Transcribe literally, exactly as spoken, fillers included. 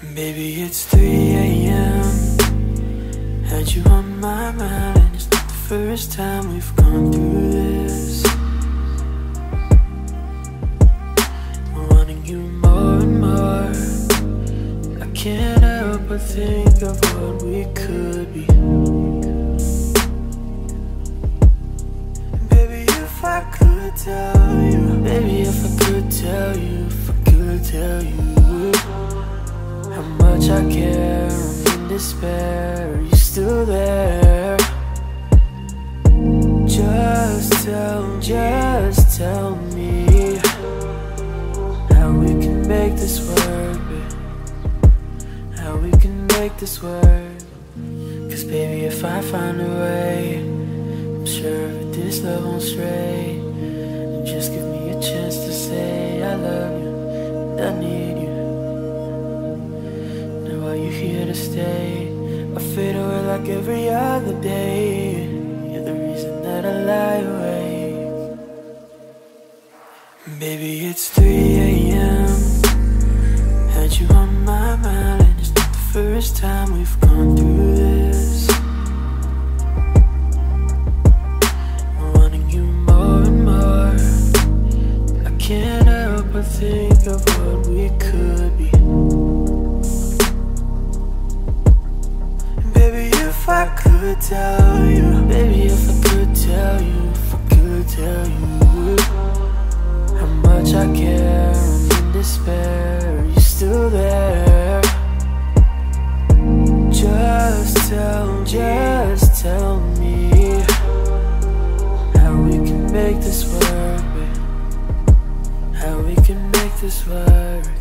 Baby, it's three A M Had you on my mind, and it's not the first time we've gone through this. I'm wanting you more and more. I can't help but think of what we could be. Baby, if I could tell you, baby, if I could tell you, if I could tell you how much I care, I'm in despair. Are you still there? Just tell, just tell me how we can make this work, babe. How we can make this work. Cause baby, if I find a way, I'm sure that this love won't stray. And just give me a chance to say I love you, and I need you. Are you here to stay? I fade away like every other day. You're the reason that I lie awake. Baby, it's three A M Had you on my mind, and it's not the first time we've gone through this. I'm wanting you more and more. I can't help but think of what we could be. If I could tell you, baby, if I could tell you, if I could tell you how much I care, I'm in despair. Are you still there? Just tell, just tell me how we can make this work, babe. How we can make this work.